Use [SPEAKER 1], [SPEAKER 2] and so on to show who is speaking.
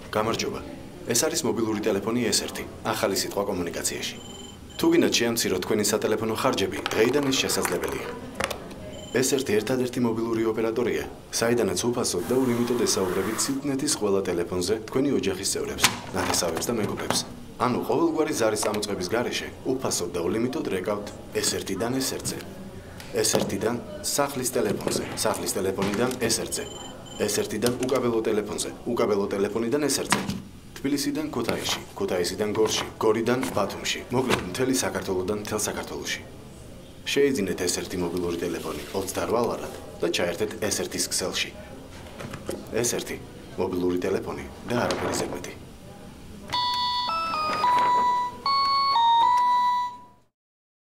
[SPEAKER 1] გამარჯობა. ეს არის მობილური ტელეფონი S1, ახალი სიტყვა კომუნიკაციაში. თუ გინდათ შეამციროთ თქვენი სატელეფონო ხარჯები, დღეიდან ეს შესაძლებელია. S1 ერთადერთი მობილური ოპერატორია, საიდანაც უფასოდ და ულიმიტოდ ესაუბრებით სიტნეთის ყველა ტელეფონზე თქვენი ოჯახის წევრებს, ნათესავებს და მეგობრებს. ანუ ყოველგვარი ზარის წამოწყების გარეშე უფასოდ და ულიმიტოდ რეკავთ S1-დან S1-ზე. S1-დან სახლის ტელეფონზე, სახლის ტელეფონიდან S1-ზე. S1-დან უკაბელო ტელეფონზე, უკაბელო ტელეფონიდან S1-ზე. თბილისიდან ქუთაისში, ქუთაისიდან გორში, გორიდან ბათუმში, მოკლედ მთელი საქართველოდან მთელ საქართველოში. შეიძინეთ S1 მობილური ტელეფონი 28 ლარად და ჩაერთეთ S1-ის ქსელში. S1 მობილური ტელეფონი და არაფერი ზედმეტი.